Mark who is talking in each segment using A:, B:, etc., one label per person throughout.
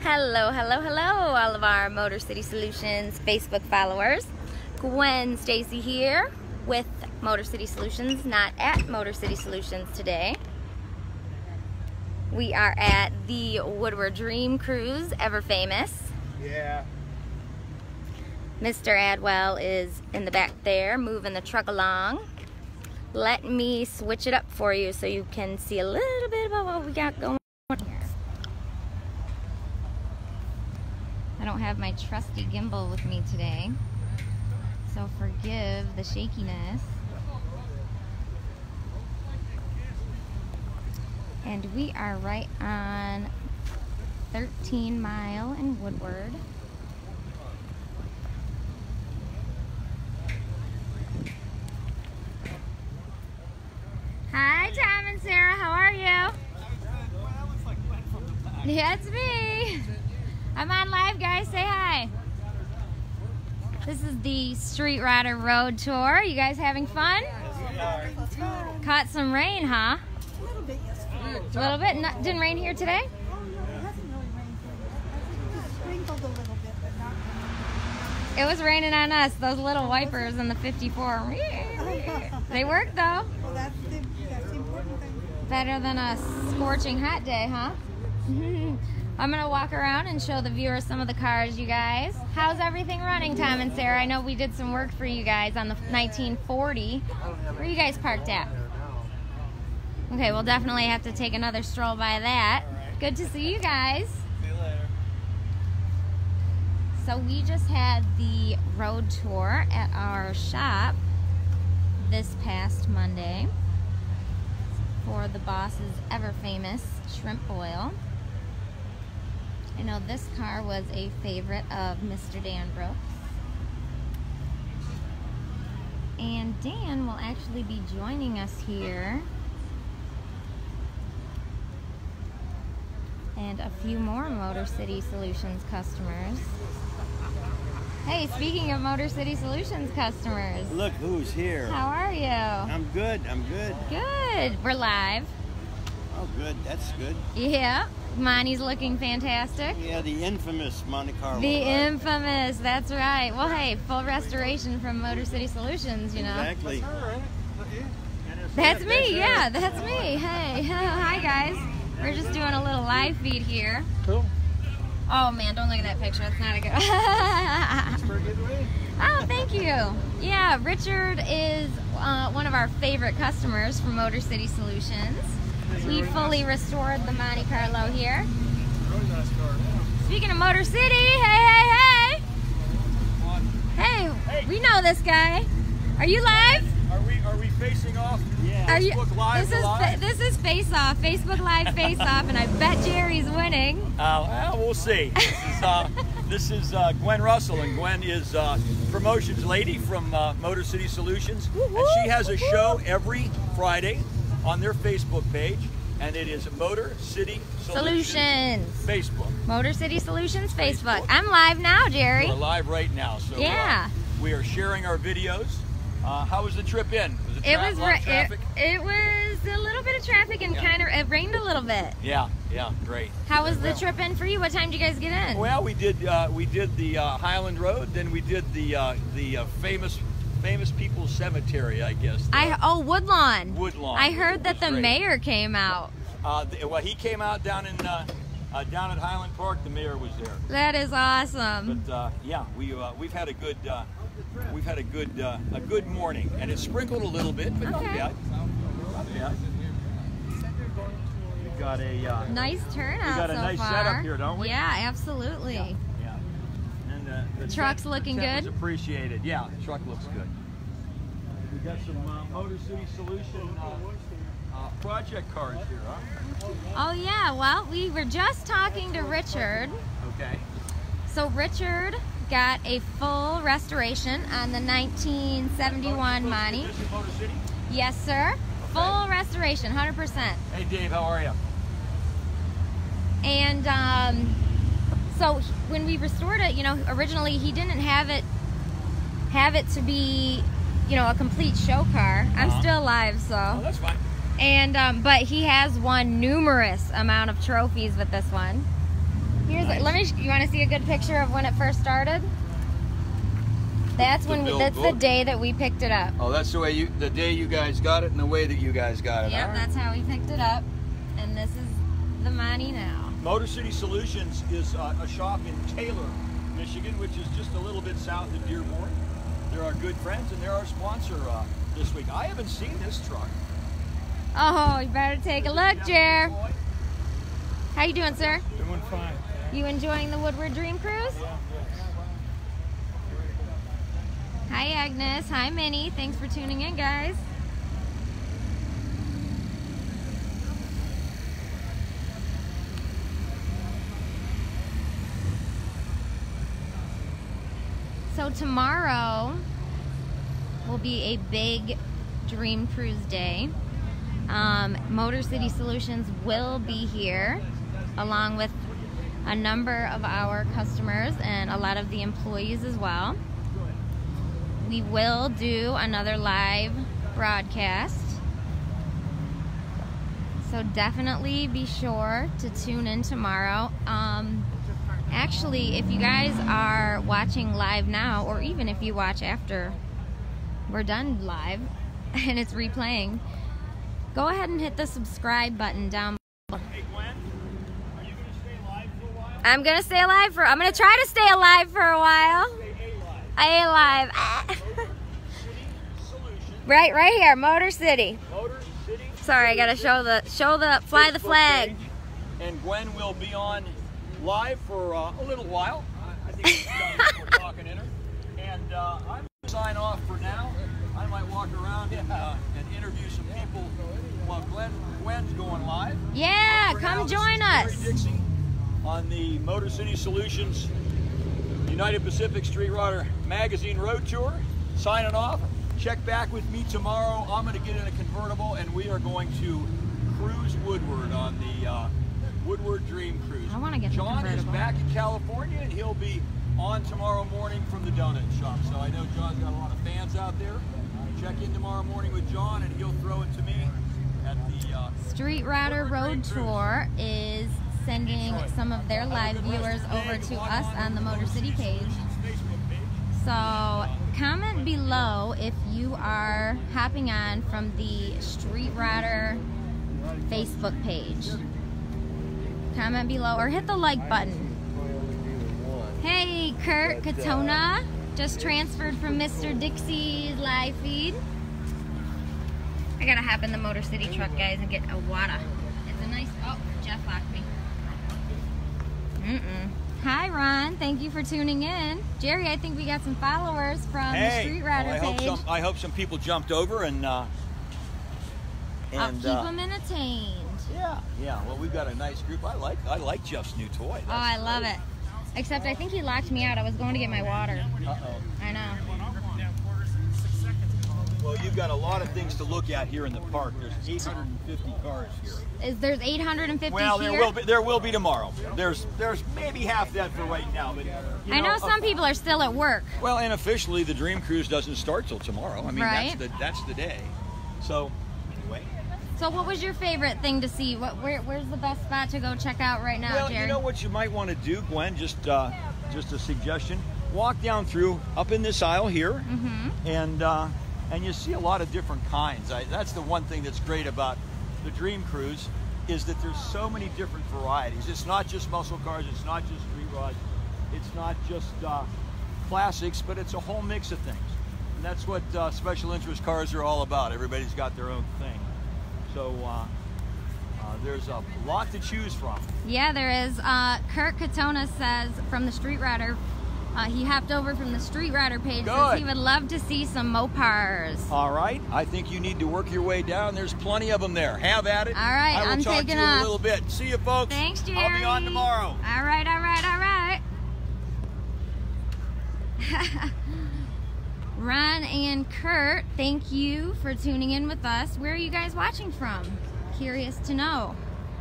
A: Hello, hello, hello, all of our Motor City Solutions Facebook followers. Gwen Stacy here with Motor City Solutions, not at Motor City Solutions today. We are at the Woodward Dream Cruise, ever famous.
B: Yeah.
A: Mr. Adwell is in the back there, moving the truck along. Let me switch it up for you so you can see a little bit about what we got going on here. I don't have my trusty gimbal with me today, so forgive the shakiness. And we are right on 13 Mile in Woodward. Hi, Tom and Sarah, how are you? Yeah, it's me. I'm on live, guys. Say hi. This is the Street Rodder Road Tour. You guys having fun? Caught some rain, huh?
C: A little bit yesterday.
A: A little bit? Didn't rain here today?
C: Oh, no, it hasn't really rained here. It just sprinkled a little bit, but not.
A: It was raining on us. Those little wipers in the 54. They work, though.
C: Well, that's the important thing.
A: Better than a scorching hot day, huh? I'm going to walk around and show the viewers some of the cars, you guys. How's everything running, Tom and Sarah? I know we did some work for you guys on the 1940. Where are you guys parked at? Okay, we'll definitely have to take another stroll by that. Good to see you guys.
B: See you later.
A: So we just had the road tour at our shop this past Monday for the boss's ever-famous shrimp boil. I know this car was a favorite of Mr. Dan Brooks. And Dan will actually be joining us here. And a few more Motor City Solutions customers. Hey, speaking of Motor City Solutions customers.
B: Look who's here.
A: How are you?
B: I'm good. I'm good.
A: Good. We're live.
B: Oh, good. That's good.
A: Yeah. Monty's looking fantastic.
B: Yeah, the infamous Monte Carlo.
A: The
B: right?
A: infamous, that's right. Well, hey, full restoration from Motor City Solutions, you know.
B: Exactly.
A: That's me, yeah, that's me. Hey, hi guys. We're just doing a little live feed here.
B: Cool.
A: Oh man, don't look at that picture. That's not a good. Oh, thank you. Yeah, Richard is one of our favorite customers from Motor City Solutions. He fully restored the Monte Carlo here. Speaking of Motor City, hey! Hey, we know this guy. Are you live?
D: Are we facing off?
B: Yeah.
A: Are you?
D: Facebook Live
A: This is Face Off, Facebook Live Face Off, and I bet Jerry's winning.
D: Well, we'll see. This is Gwen Russell, and Gwen is promotions lady from Motor City Solutions, and she has a show every Friday on their Facebook page, and it is Motor City Solutions Facebook.
A: Motor City Solutions Facebook. I'm live now, Jerry.
D: We're live right now, so
A: yeah.
D: We are sharing our videos. How was the trip in? Was
A: It was
D: a lot of traffic?
A: it was a little bit of traffic and it rained a little bit.
D: Yeah, great.
A: How was the trip in for you? What time did you guys get in?
D: Well, we did the Highland Road, then we did the famous People's Cemetery, I guess.
A: Woodlawn.
D: Woodlawn.
A: I heard that the
D: great.
A: mayor came out.
D: Well, he came out down in down at Highland Park. The mayor was there.
A: That is awesome.
D: But yeah, we've had a good morning, and it sprinkled a little bit, but not bad. Not bad. We got a
A: Nice turnout
D: we got a
A: so
D: nice
A: far.
D: setup here, don't we?
A: Yeah, absolutely.
D: Yeah. And the
A: Truck's
D: tent-
A: looking
D: the tent
A: good?
D: was appreciated. Yeah, the truck looks good. We got some Motor City Solution project cars here, huh?
A: Oh yeah, well, we were just talking to Richard.
D: Okay.
A: So Richard got a full restoration on the 1971 Monte.
D: This is Motor City?
A: Yes, sir. Full restoration, 100%.
D: Hey, Dave, how are you?
A: And so when we restored it, you know, originally he didn't have it to be, you know, a complete show car. I'm still alive, so.
D: Oh, that's fine.
A: And but he has won numerous amount of trophies with this one. Here's
D: Nice.
A: let me. You want to see a good picture of when it first started? That's
D: The
A: when.
D: Bill
A: That's the
D: book?
A: day that we picked it up.
D: Oh, that's the day you guys got it and the way that you guys got it.
A: Yep,
D: All right.
A: that's how we picked it up. And this is the money now.
D: Motor City Solutions is a shop in Taylor, Michigan, which is just a little bit south of Dearborn. They're our good friends and they're our sponsor this week. I haven't seen this truck.
A: Oh, you better take a look, Jer. How you doing, sir?
E: Doing fine.
A: You enjoying the Woodward Dream Cruise? Hi, Agnes. Hi, Minnie. Thanks for tuning in, guys. So tomorrow will be a big Dream Cruise day. Motor City Solutions will be here along with a number of our customers and a lot of the employees as well. We will do another live broadcast. So definitely be sure to tune in tomorrow. Actually, if you guys are watching live now, or even if you watch after we're done live and it's replaying, go ahead and hit the subscribe button down below.
D: Hey Gwen, are you going to stay alive for a while?
A: I'm gonna stay alive I'm gonna try to stay alive for a while.
D: Stay alive.
A: Right here, Motor City.
D: Motor City.
A: Sorry, I gotta show the fly the
D: Facebook
A: flag.
D: page. And Gwen will be on live for a little while. I think we're talking in her. And I'm going to sign off for now. I might walk around and interview some people while Gwen's going live.
A: Yeah,
D: For
A: come
D: now, this
A: join
D: is
A: us.
D: Terry Dixie on the Motor City Solutions United Pacific Street Rodder Magazine Road Tour. Signing off. Check back with me tomorrow. I'm going to get in a convertible and we are going to cruise Woodward on the Woodward Dream Cruise.
A: I wanna get in the
D: John is
A: convertible.
D: back in California and he'll be on tomorrow morning from the donut shop. So I know John's got a lot of fans out there. Check in tomorrow morning with John and he'll throw it to me at the
A: Street Rodder Road Tour is sending some of their live viewers over to us on the Motor City page.
D: Facebook page.
A: So comment below if you are hopping on from the Street Rodder Facebook page. Comment below or hit the like button. Hey, Kurt Katona, just transferred from Mr. Dixie's live feed. I gotta hop in the Motor City truck, guys, and get a water. It's a nice, oh, Jeff locked me. Hi, Ron. Thank you for tuning in. Jerry, I think we got some followers from the Street Rodder page.
D: I hope some people jumped over and
A: I'll keep them entertained.
D: yeah. Well, we've got a nice group. I like Jeff's new toy.
A: Oh, I love it. Except I think he locked me out. I was going to get my water.
D: Uh-oh.
A: I know.
D: Well, you've got a lot of things to look at here in the park. There's 850 cars here.
A: There's 850
D: Well,
A: here?
D: there will be tomorrow. There's maybe half that for right now, but
A: I know some people are still at work.
D: Well, and officially the Dream Cruise doesn't start till tomorrow. I mean,
A: Right.
D: that's the day. So, anyway.
A: So what was your favorite thing to see? Where's the best spot to go check out right now,
D: Well,
A: Jerry?
D: you know what you might want to do, Gwen? Just a suggestion. Walk down through up in this aisle here, and you see a lot of different kinds. That's the one thing that's great about the Dream Cruise is that there's so many different varieties. It's not just muscle cars. It's not just street rods. It's not just classics, but it's a whole mix of things. And that's what special interest cars are all about. Everybody's got their own thing. So there's a lot to choose from.
A: Yeah, there is. Kurt Katona says from the Street Rodder, he hopped over from the Street Rodder page. Says
D: Good.
A: he would love to see some Mopars.
D: All right. I think you need to work your way down. There's plenty of them there. Have at it.
A: All right,
D: I will
A: I'm
D: talk
A: taking
D: to you in
A: off.
D: a little bit. See you, folks.
A: Thanks, Jerry.
D: I'll be on tomorrow.
A: All right. Ron and Kurt, thank you for tuning in with us. Where are you guys watching from? Curious to know.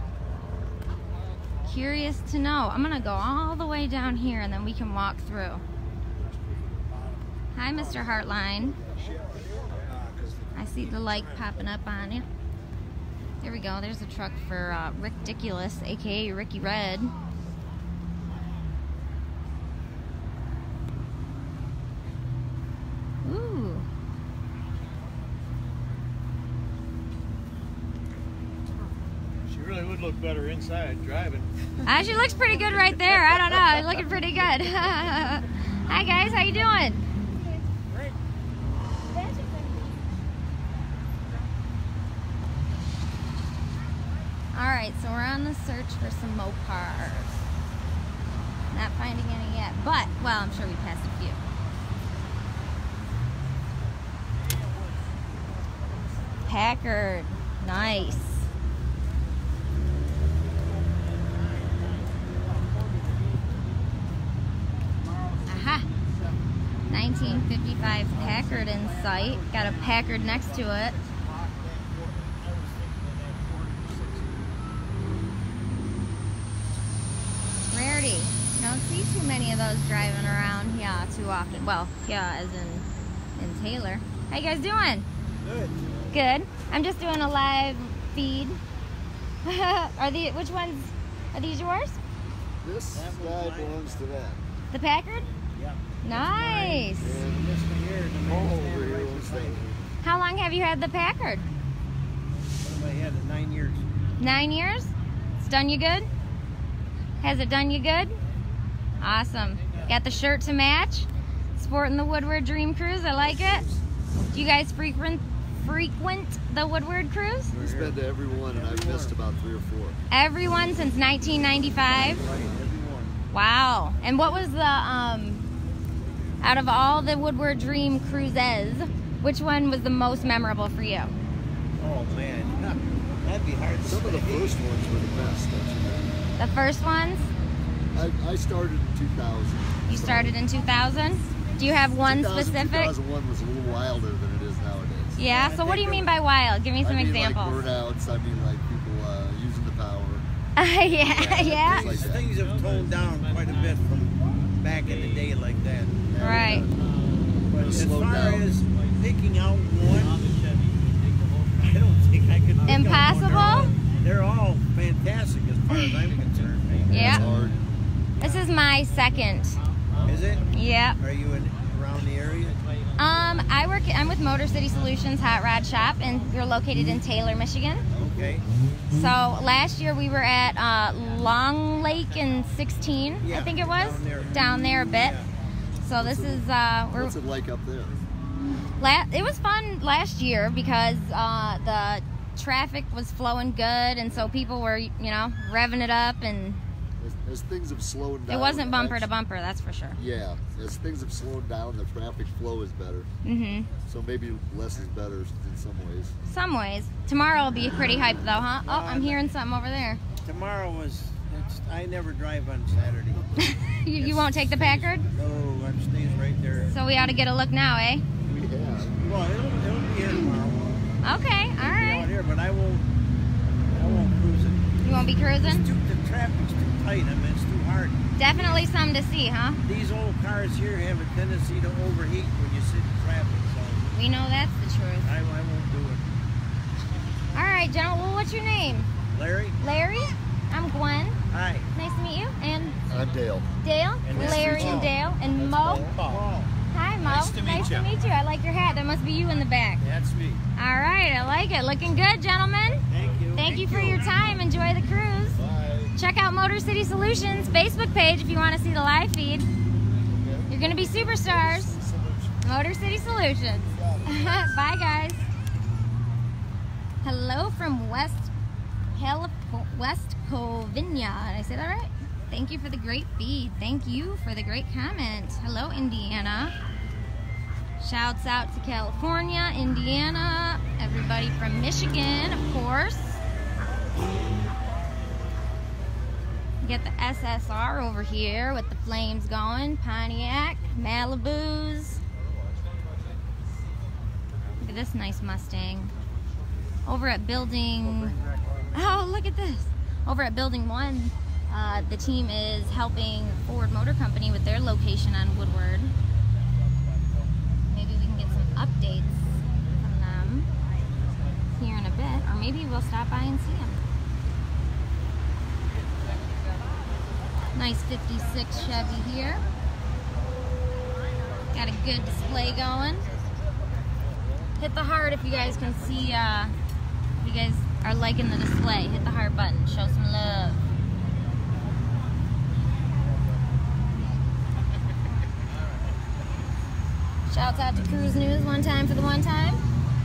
A: Curious to know. I'm gonna go all the way down here and then we can walk through. Hi, Mr. Heartline. I see the light popping up on it. There we go. There's a truck for Rick Diculous, aka Ricky Red.
E: look better inside driving.
A: She looks pretty good right there. I don't know. Looking pretty good. Hi guys, how you doing? All right, so we're on the search for some Mopars. Not finding any yet, but, well, I'm sure we passed a few. Packard, nice. Aha, 1955 Packard in sight. Got a Packard next to it. Rarity. You don't see too many of those driving around here too often. Well, yeah, as in Taylor. How you guys doing?
B: Good.
A: Good. I'm just doing a live feed. Which ones? Are these yours?
F: This guy belongs to that.
A: The Packard?
B: Yeah.
A: Nice.
F: And
B: This one here, the
F: Paul
B: man
F: over
B: standing
F: here
B: right
F: owns
B: beside
F: that.
B: me.
A: How long have you had the Packard?
B: I had it 9 years.
A: 9 years? It's done you good? Has it done you good? Awesome. Got the shirt to match. Sporting the Woodward Dream Cruise. I like it. Do you guys frequent the Woodward Cruise?
F: He's been to every one, and I've missed about 3 or 4.
A: Everyone since 1995?
B: Right, everyone.
A: Wow. And what was the, out of all the Woodward Dream Cruises, which one was the most memorable for you?
B: Oh man, that'd be hard to
F: Some of the
B: say.
F: first ones were the best, don't you think?
A: The first ones?
F: I started in 2000.
A: You started in 2000? Do you have one
F: 2000,
A: specific?
F: 2001 was a little wilder than it is nowadays.
A: Yeah, so what do you mean by wild? Give me some
F: I mean,
A: examples.
F: like burnouts, I mean like people using the power.
A: yeah.
F: Like that.
B: Things have toned down quite a bit from back in the day like that.
A: Right.
B: But as
F: Slowed
B: far
F: down.
B: as picking out one, I don't think I could. pick out one.
A: Impossible?
B: They're all fantastic as far as I'm concerned.
A: Yeah.
F: It's hard.
A: This is my second.
B: Is it?
A: Yep.
B: Are you around the area?
A: I'm with Motor City Solutions Hot Rod Shop, and we're located in Taylor, Michigan.
B: Okay.
A: So last year we were at Long Lake in 16, I
B: Yeah,
A: think it was,
B: down there.
A: a bit.
B: Yeah.
A: So this is we're
F: What's it like up there?
A: it was fun last year because the traffic was flowing good, and so people were revving it up, and
F: As things have slowed down.
A: it wasn't bumper to
F: actually-
A: bumper, that's for sure.
F: Yeah, as things have slowed down, the traffic flow is better.
A: Mhm.
F: So maybe less is better in some ways.
A: Some ways. Tomorrow will be pretty hyped though, huh? Oh, I'm hearing something over there.
B: Tomorrow was. I never drive on Saturday.
A: You won't take the Packard?
B: No, it stays right there.
A: So we ought to get a look now, eh?
F: We have.
B: Well, it'll be here tomorrow.
A: Okay, all
B: It'll be out
A: right.
B: here, but I won't cruise it.
A: You won't be cruising?
B: The traffic's too tight. I mean, it's too hard.
A: Definitely something to see, huh?
B: These old cars here have a tendency to overheat when you sit in traffic, so
A: We know that's the truth.
B: I won't do it.
A: All right, General. Well, what's your name?
B: Larry?
A: Larry? I'm Gwen.
B: Hi.
A: Nice to meet you. And
F: I'm Dale.
A: Dale?
B: And nice to
A: Larry
B: meet you.
A: and Dale. And Mo?
B: Paul.
A: Hi, Mo.
E: Nice to meet
A: Nice
E: you.
A: to meet you. I like your hat. That must be you in the back.
E: That's me.
A: All right, I like it. Looking good, gentlemen.
B: Thank you.
A: Thank you for your time. Enjoy the cruise.
F: Bye.
A: Check out Motor City Solutions Facebook page if you want to see the live feed. You're going to be superstars. Motor City Solutions. Bye, guys. Hello from West Covina. Did I say that right? Thank you for the great feed. Thank you for the great comment. Hello, Indiana. Shouts out to California, Indiana, everybody from Michigan, of course. Get the SSR over here with the flames going. Pontiac, Malibus. Look at this nice Mustang. Over at building... Oh, look at this. Over at Building 1, the team is helping Ford Motor Company with their location on Woodward. Maybe we can get some updates from them here in a bit, or maybe we'll stop by and see them. Nice 56 Chevy here. Got a good display going. Hit the heart if you guys can see, if you guys are liking the display. Hit the heart button. Show some love. Shouts out to Cruise News one time for the one time.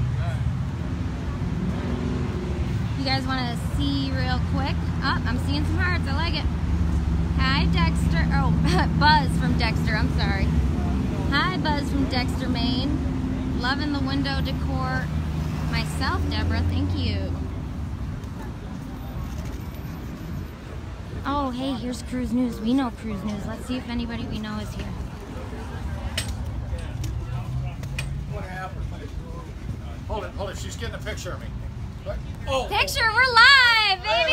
A: You guys want to see real quick? Oh, I'm seeing some hearts. I like it. Hi, Dexter. Oh, Buzz from Dexter. I'm sorry. Hi, Buzz from Dexter, Maine. Loving the window decor myself, Deborah. Thank you. Oh, hey, here's Cruise News. We know Cruise News. Let's see if anybody we know is here.
E: Hold it. She's getting a picture of me. What? Oh.
A: Picture, we're live, baby!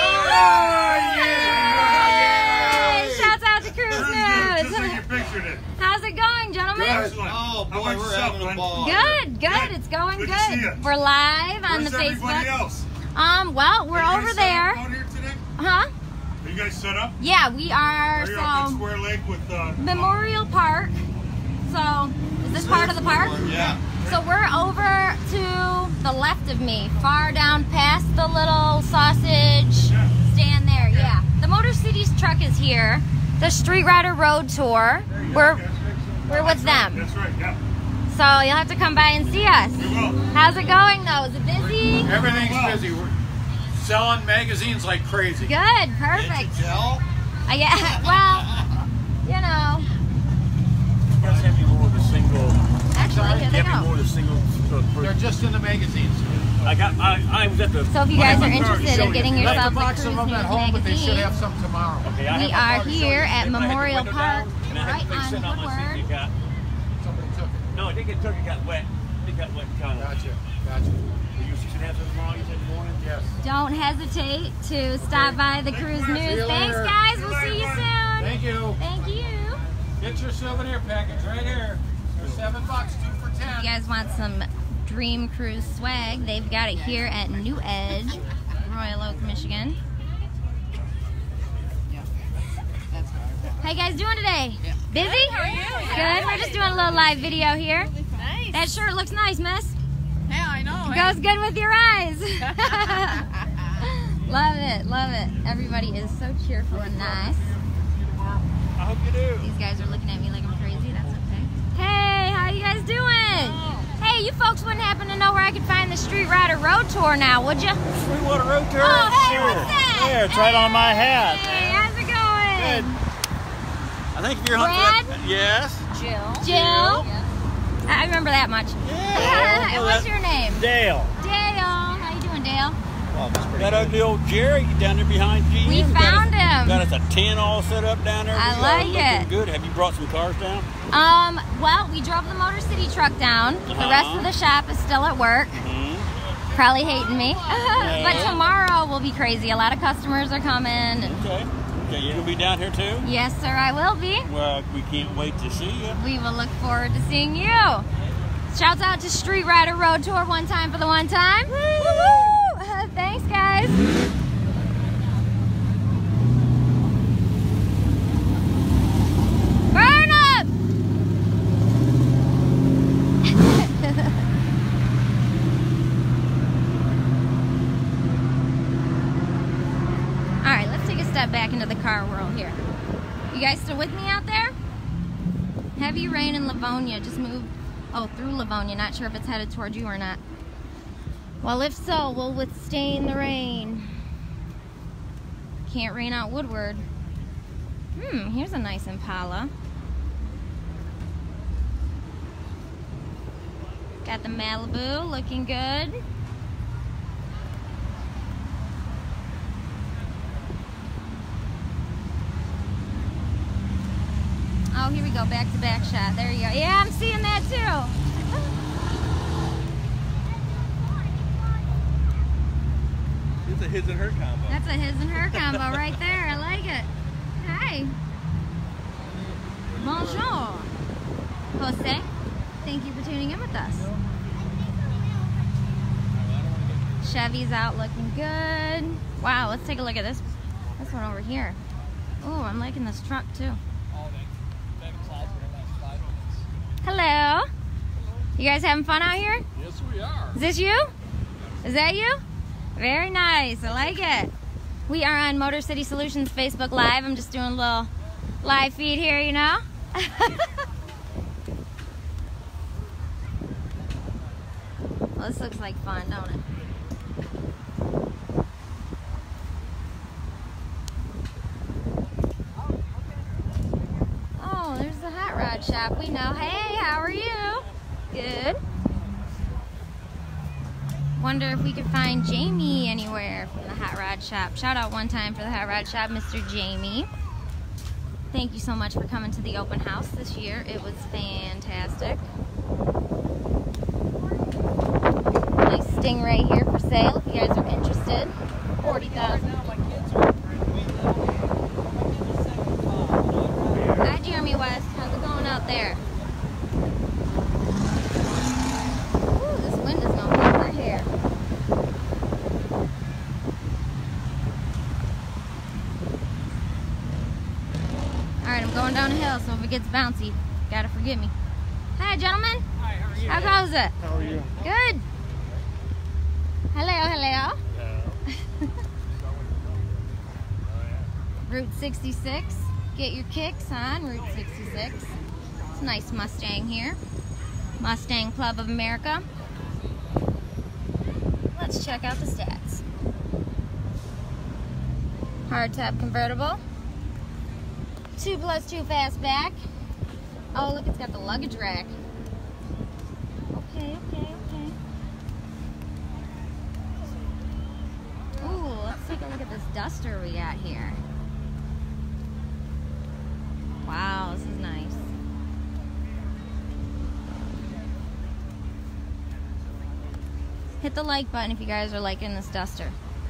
A: Yay! Shouts out to Cruise News.
G: Just like you pictured it.
A: How's it going, gentlemen?
G: Excellent.
F: Oh boy,
G: How about
F: we're
G: yourself,
F: having a
G: Glenn?
F: ball.
A: Good, it's going
G: Good to see
A: good.
G: you.
A: We're live on
G: Where's
A: the
G: everybody
A: Facebook.
G: else?
A: Well, we're
G: Are you
A: over
G: guys set
A: there.
G: up out here today?
A: Huh?
G: Are you guys set up?
A: Yeah, we are.
G: Are you up at
A: So
G: Square Lake with
A: Memorial Park. So is this part of the park?
F: Yeah.
A: So we're over to the left of me, far down past the little sausage stand there. Yeah. The Motor Cities truck is here. The Street Rider Road Tour. We're with them.
G: That's right, yeah.
A: So you'll have to come by and see us.
G: We will.
A: How's it going though? Is it busy?
E: Everything's busy. We're selling magazines like crazy.
A: Good. Perfect.
F: Gel?
A: Yeah. Well, you know.
D: You guys have me more of the single.
A: Actually, here they
D: Have me more
A: go.
D: of the single.
E: They're just in the magazines.
D: I was at the.
A: So if you guys are interested in getting
E: Left
A: yourself
E: a
A: a
E: box
A: Cruise
E: of them
A: News
E: at home, but they should
A: magazine,
E: have some tomorrow.
D: Okay, I
A: we
D: have
A: are here at
D: I had the
A: Memorial
D: window
A: Park,
D: down, and I had
A: right
D: the thing sitting
A: on
D: my seat.
A: Woodward.
D: It got,
E: Somebody took it.
D: no, I think it took. It got wet. It got wet. Kind of.
E: Gotcha.
D: You should have some tomorrow. You said in the morning.
E: Yes.
A: Don't hesitate to stop by the Cruise
E: See
A: News.
E: you
A: Thanks,
E: later.
A: guys. We'll see you soon.
E: Thank you.
A: Thank you.
E: Get your souvenir package right here. They're $7, 2 for 10.
A: You guys want some Dream Cruise swag? They've got it here at New Edge, Royal Oak, Michigan. How you guys doing today? Busy? How are you? Good. We're just doing a little live video here.
H: Nice.
A: That shirt looks nice, miss.
H: Yeah, I know.
A: Goes good with your eyes. Love it, love it. Everybody is so cheerful and nice.
D: I hope you do.
A: These guys are looking at me like I'm crazy. That's okay. Hey, how you guys doing? Hey, you folks wouldn't happen to know where I could find the Street Rider Road Tour now, would you?
I: Sweetwater Road Tour?
A: Oh, hey,
I: Sure.
A: what's that?
I: Yeah, it's right on my hat.
A: Hey, how's it going?
I: Good. I think if you're hunting
A: Brad?
I: that, yes.
A: Jill? I remember that much.
I: Yeah.
A: What's your name?
I: Dale.
A: Dale. How you doing, Dale?
F: Well, that's pretty
I: That
F: good.
I: ugly old Jerry down there behind GM.
A: We found him.
I: Got us a 10 all set up down there.
A: I
I: We are
A: like
I: looking
A: it.
I: Good. Have you brought some cars down?
A: Well, we drove the Motor City truck down. The rest of the shop is still at work. Probably hating me. But tomorrow will be crazy. A lot of customers are coming. And
I: Okay. Okay, you gonna be down here too?
A: yes, sir, I will be.
I: Well, we can't wait to see you.
A: We will look forward to seeing you. Shouts out to Street Rider Road Tour one time for the one time. Woo-hoo! Thanks, guys. Burn up! All right, let's take a step back into the car world here. You guys still with me out there? Heavy rain in Livonia. Just moved, through Livonia. Not sure if it's headed toward you or not. Well, if so, we'll withstand the rain. Can't rain out Woodward. Here's a nice Impala. Got the Malibu looking good. Oh, here we go, back-to-back shot. There you go. Yeah, I'm seeing that too.
B: It's a his and her combo.
A: That's a his and her combo right there. I like it. Hi. Bonjour. Jose, thank you for tuning in with us. Chevy's out looking good. Wow, let's take a look at this one over here. Oh, I'm liking this truck too. Hello. You guys having fun out here?
E: Yes, we are.
A: Is this you? Is that you? Very nice. I like it. We are on Motor City Solutions Facebook Live. I'm just doing a little live feed here, you know? Well, this looks like fun, don't it? Oh, there's the hot rod shop. We know. Hey, how are you? Good. Wonder if we could find Jamie anywhere from the hot rod shop. Shout out one time for the hot rod shop, Mr. Jamie. Thank you so much for coming to the open house this year. It was fantastic. Nice Stingray here for sale if you guys are interested. 40,000. Hi, Jeremy West. How's it going out there? Ooh, this wind is gonna blow my hair. Alright, I'm going down a hill, so if it gets bouncy, gotta forgive me. Hi, gentlemen.
E: Hi, how are you?
A: How goes it?
E: How are you?
A: Good. Hello, hello. Route 66. Get your kicks on Route 66. It's a nice Mustang here. Mustang Club of America. Let's check out the stats. Hardtop convertible. 2+2 fastback. Oh, look, it's got the luggage rack. Okay. Ooh, let's take a look at this Duster we got here. Wow, this is nice. Hit the like button if you guys are liking this Duster.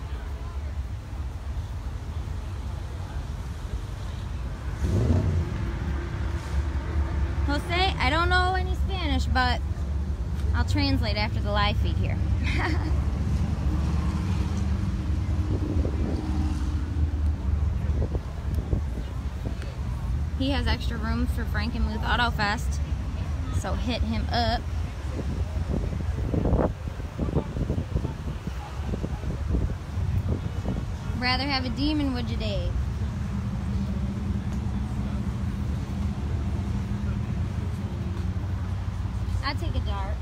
A: Jose, I don't know any Spanish, but I'll translate after the live feed here. He has extra room for Frankenmuth Auto Fest, so hit him up. Rather have a demon, would you, Dave? I'd take a dart.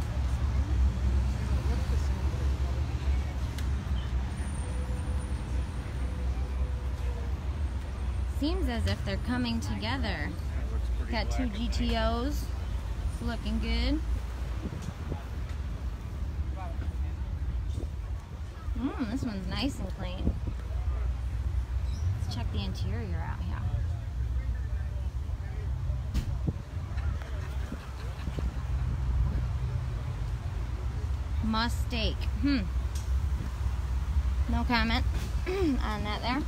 A: Seems as if they're coming together. Got two GTOs. It's looking good. This one's nice and clean. Let's check the interior out here. Mustake. No comment on that there.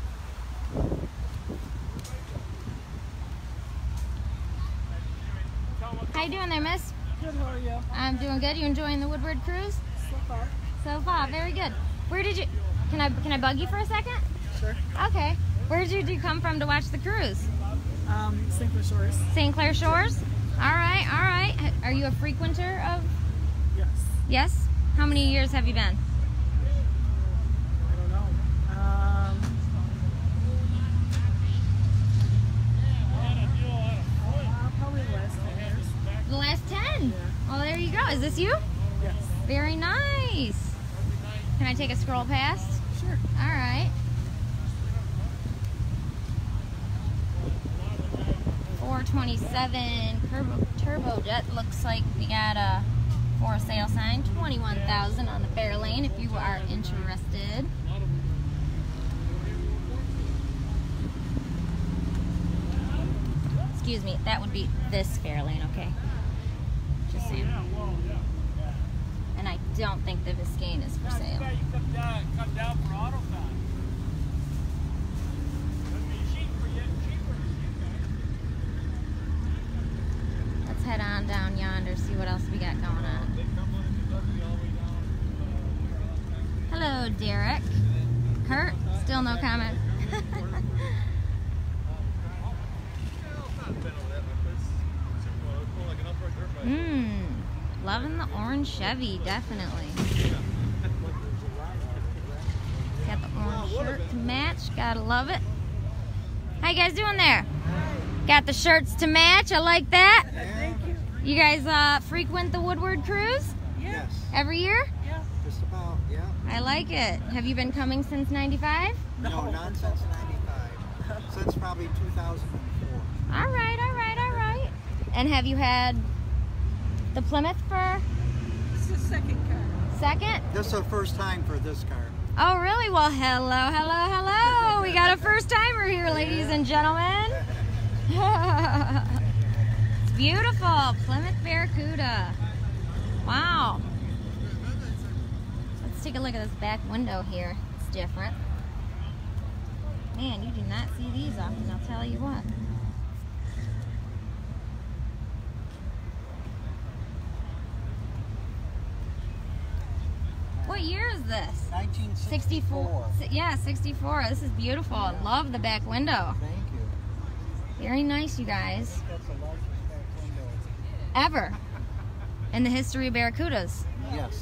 A: How you doing there, miss?
C: Good, how are you?
A: I'm doing good. You enjoying the Woodward cruise?
C: So far.
A: So far, very good. Where did you? Can I bug you for a second?
C: Sure.
A: Okay. Where did you come from to watch the cruise?
C: St. Clair Shores.
A: St. Clair Shores. All right, all right. Are you a frequenter of?
C: Yes.
A: Yes. How many years have you been?
C: I don't know. Probably the last 10 years.
A: The last 10.
C: Yeah.
A: Well, there you go. Is this you?
C: Yes.
A: Very nice. Can I take a scroll past?
C: Sure.
A: All right. 427 turbojet. Looks like we got a for sale sign. 21,000 on the Fairlane if you are interested. Excuse me, that would be this Fairlane, okay? Just saying. And I don't think the Biscayne is for sale.
E: Come down for auto time.
A: Let's head on down yonder, see what else we got going on. Hello, Derek. Kurt, still no comment. Loving the orange Chevy, definitely. Shirt to match. Gotta love it. How you guys doing there? Got the shirts to match. I like that.
C: Thank you.
A: You guys frequent the Woodward Cruise
C: Yeah.
A: every year?
C: Yeah.
B: Just about, yeah.
A: I like it. Have you been coming since '95?
B: No, not since 95. Since probably 2004.
A: All right, all right, all right. And have you had the Plymouth for
C: This is the second car.
A: second?
B: This is the first time for this car.
A: Oh, really? Well, hello, hello, hello. We got a first timer here, ladies and gentlemen. It's beautiful. Plymouth Barracuda. Wow. Let's take a look at this back window here. It's different. Man, you do not see these often, I'll tell you what. What year is this?
B: 1964.
A: Yeah, 64. This is beautiful. I love the back window.
B: Thank you.
A: Very nice, you guys.
B: That's the largest back window.
A: Ever in the history of Barracudas.
B: Yes.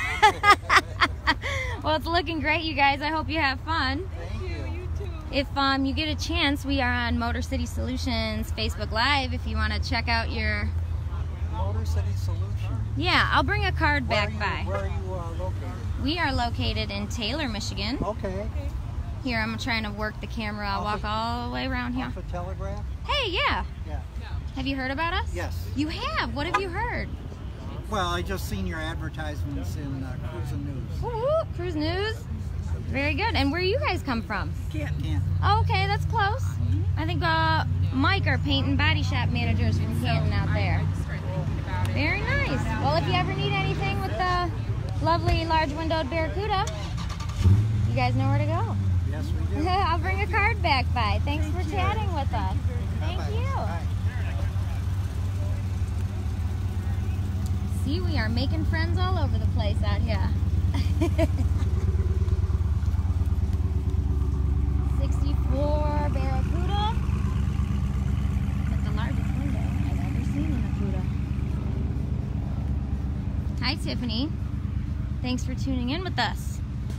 A: Well, it's looking great, you guys. I hope you have fun.
B: Thank you.
C: You too.
A: If you get a chance, we are on Motor City Solutions Facebook Live if you want to check out your...
B: Motor City Solution.
A: Yeah, I'll bring a card back by.
B: Where are you located?
A: We are located in Taylor, Michigan.
B: Okay.
A: Here, I'm trying to work the camera. I'll walk all the way around here.
B: Off of Telegraph?
A: Hey, yeah.
B: Yeah.
A: Have you heard about us?
B: Yes.
A: You have? What have you heard?
B: Well, I just seen your advertisements in Cruisin' News.
A: Woo-hoo, Cruise News. Very good. And where you guys come from?
B: Canton.
A: Oh, okay, that's close. I think Mike, our paint and body shop manager, is from Canton out there. Very nice. Well, if you ever need anything with the lovely large windowed Barracuda, you guys know where to go.
B: Yes, we do.
A: I'll bring a card back by. Thanks for chatting with us. Thank
B: Bye-bye.
A: you.
B: Bye.
A: See, we are making friends all over the place out here. 64 Barracuda. That's the largest window I've ever seen in a Cuda. Hi, Tiffany. Thanks for tuning in with us.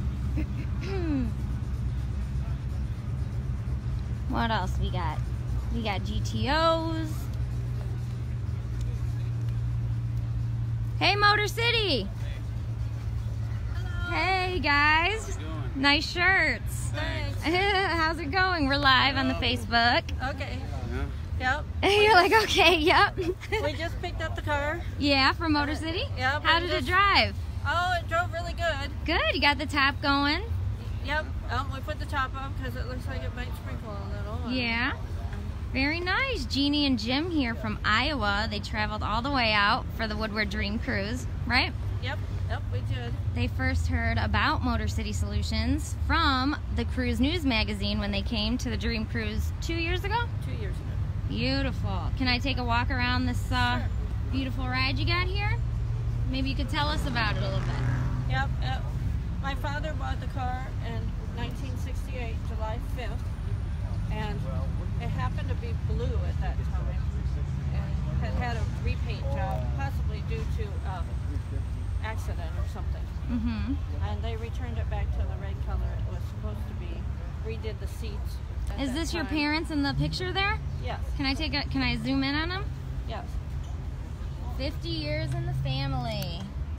A: What else we got? We got GTOs. Hey, Motor City. Hey, guys. Nice shirts.
C: Thanks.
A: How's it going? We're live on the Facebook.
C: Okay. Yep.
A: You're like, okay, yep.
C: We just picked up the car.
A: Yeah, from Motor City?
C: Yep.
A: How did it drive?
C: Oh, it drove really good.
A: Good. You got the top going?
C: Yep. We put the top up because it looks like it might sprinkle a little.
A: Yeah. Very nice. Jeannie and Jim here from Iowa. They traveled all the way out for the Woodward Dream Cruise, right?
C: Yep. Yep, we did.
A: They first heard about Motor City Solutions from the Cruise News magazine when they came to the Dream Cruise 2 years ago.
C: 2 years ago.
A: Beautiful. Can I take a walk around this beautiful ride you got here? Maybe you could tell us about it a little bit.
C: Yep. My father bought the car in 1968, July 5th, and it happened to be blue at that time, and had a repaint job, possibly due to accident or something.
A: Mm-hmm.
C: And they returned it back to the red color it was supposed to be. Redid the seats. at
A: Is
C: that
A: this your
C: time.
A: parents in the picture there?
C: Yes.
A: Can I zoom in on them?
C: Yes.
A: 50 years in the family.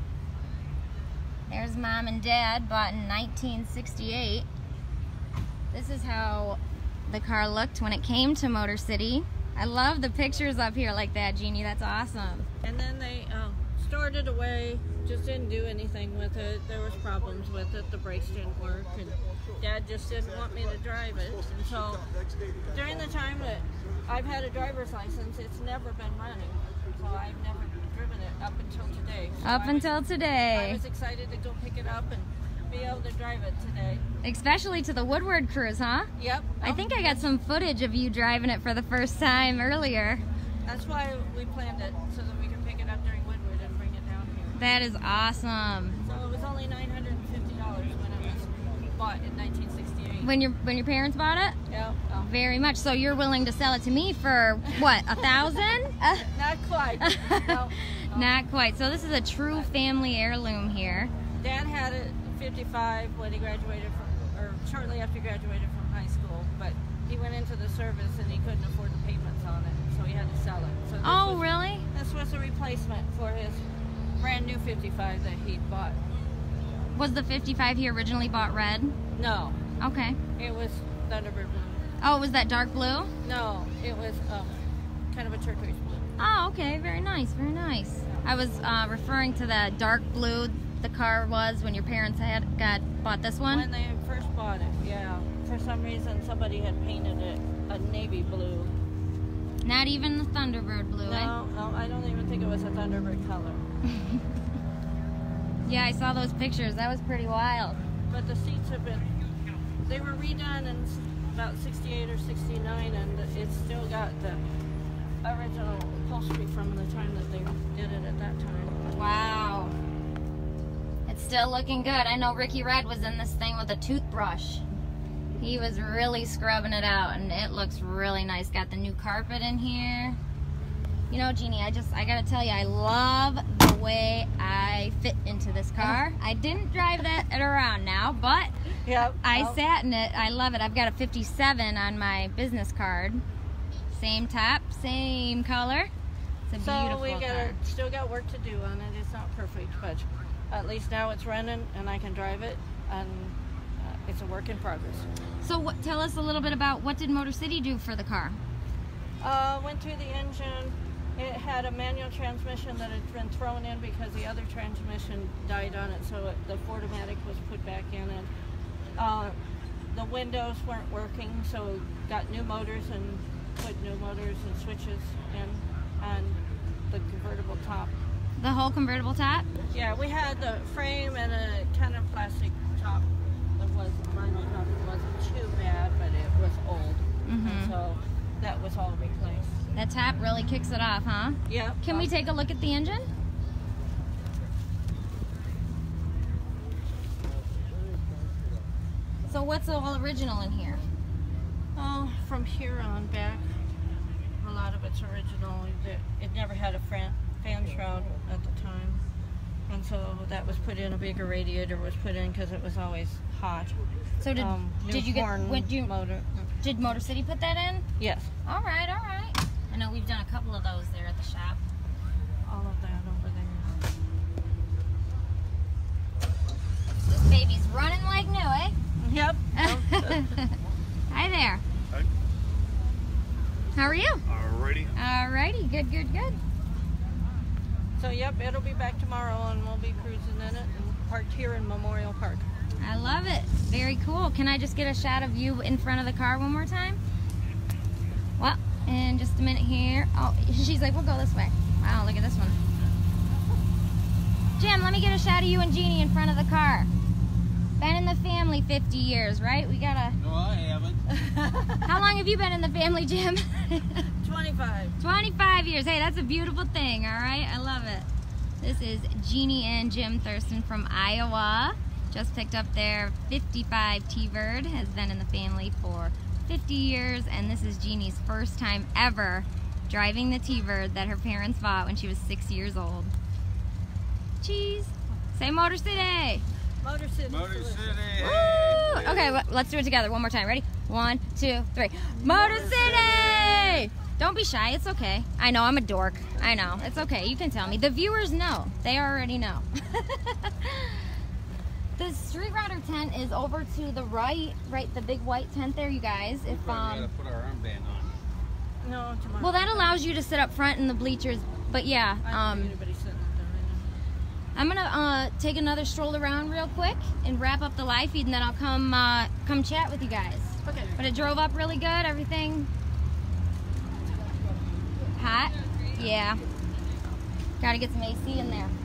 A: There's mom and dad, bought in 1968. This is how the car looked when it came to Motor City. I love the pictures up here like that, Jeannie. That's awesome.
C: And then they stored it away, just didn't do anything with it. There was problems with it. The brakes didn't work, and Dad just didn't want me to drive it. And so during the time that I've had a driver's license, it's never been running. So I've never driven it up until today. So
A: Until
C: I
A: today.
C: was excited to go pick it up and be able to drive it today.
A: Especially to the Woodward Cruise, huh?
C: Yep.
A: I think I got some footage of you driving it for the first time earlier.
C: That's why we planned it, so that we can pick it up during Woodward and bring it down here.
A: That is awesome.
C: So it was only $950 when it was bought in 1968.
A: When your parents bought it?
C: Yep.
A: Very much. So you're willing to sell it to me for what, $1,000?
C: Not quite. No.
A: Not quite. So this is a true family heirloom here.
C: Dad had it 55 when he graduated from or shortly after he graduated from high school, but he went into the service and he couldn't afford the payments on it, so he had to sell it. So
A: Oh, really?
C: This was a replacement for his brand new 55 that he'd bought.
A: Was the 55 he originally bought red?
C: No,
A: Okay.
C: it was Thunderbird blue.
A: Oh, was that dark blue?
C: No, it was kind of a turquoise blue.
A: Oh, okay. Very nice. Very nice. I was referring to the dark blue the car was when your parents bought this one.
C: When they first bought it, yeah. For some reason, somebody had painted it a navy blue.
A: Not even the Thunderbird blue, eh?
C: No, I don't even think it was a Thunderbird color.
A: Yeah, I saw those pictures. That was pretty wild.
C: But the seats have been, they were redone in about 68 or 69, and it's still got the original upholstery from the time that they did it at that time.
A: Wow. It's still looking good. I know Ricky Red was in this thing with a toothbrush. He was really scrubbing it out, and it looks really nice. Got the new carpet in here. You know, Jeannie, I gotta tell you, I love the way I fit into this car. I didn't drive it around now, but
C: Yep.
A: I sat in it. I love it. I've got a 57 on my business card. Same top, same color. It's a beautiful
C: So we
A: car.
C: still got work to do on it. It's not perfect, but at least now it's running and I can drive it, and it's a work in progress.
A: So tell us a little bit about what did Motor City do for the car?
C: Went through the engine. It had a manual transmission that had been thrown in because the other transmission died on it, so the Ford-O-Matic was put back in, and the windows weren't working, so got new motors and put new motors and switches in, and the convertible top.
A: The whole convertible top?
C: Yeah, we had the frame and a kind of plastic top. It was vinyl top. It wasn't too bad, but it was old, and so that was all replaced.
A: That top really kicks it off, huh?
C: Yeah.
A: Can we take a look at the engine? So what's all original in here?
C: Oh, from here on back, a lot of it's original. It never had a fan shroud at the time, and so that was put in. A bigger radiator was put in because it was always hot.
A: So did you get
C: motor?
A: Did Motor City put that in?
C: Yes,
A: All right, all right. I know we've done a couple of those there at the shop.
C: all of that over there.
A: This baby's running like new, eh?
C: Yep.
A: Hi there.
G: Hi.
A: How are you?
G: Alrighty.
A: Alrighty, good, good, good.
C: So yep, it'll be back tomorrow, and we'll be cruising in it and parked here in Memorial Park.
A: I love it. Very cool. Can I just get a shot of you in front of the car one more time? Well, in just a minute here. Oh, she's like, we'll go this way. Wow, look at this one. Jim, let me get a shot of you and Jeannie in front of the car. Been in the family 50 years, right? We gotta...
I: No, I haven't.
A: How long have you been in the family, Jim?
C: 25.
A: 25 years. Hey, that's a beautiful thing, all right? I love it. This is Jeannie and Jim Thurston from Iowa. Just picked up their 55 T-Bird. Has been in the family for 50 years, and this is Jeannie's first time ever driving the T-Bird that her parents bought when she was 6 years old. Cheese. Say Motor City.
C: Motor City.
I: Motor City.
A: Woo! Okay, let's do it together. One more time. Ready? 1, 2, 3. Motor City! Don't be shy. It's okay. I know, I'm a dork. I know. It's okay. You can tell me. The viewers know. They already know. The Street Router tent is over to the right, the big white tent there, you guys. If
I: We gotta put our armband on.
C: No, tomorrow.
A: well, that allows you to sit up front in the bleachers. But yeah,
C: I don't think anybody's sitting up there right
A: I'm gonna take another stroll around real quick and wrap up the live feed, and then I'll come chat with you guys.
C: now. Okay.
A: But it drove up really good. Everything hot. Yeah. Gotta get some AC in there.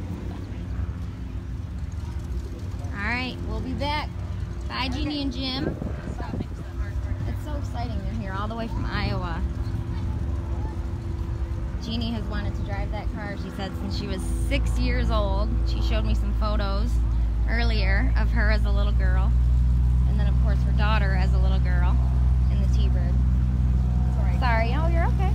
A: All right, we'll be back. Bye, Jeannie and Jim. It's so exciting. They're here all the way from Iowa. Jeannie has wanted to drive that car, she said, since she was 6 years old. She showed me some photos earlier of her as a little girl. And then, of course, her daughter as a little girl in the T-Bird. Sorry. Oh, you're okay.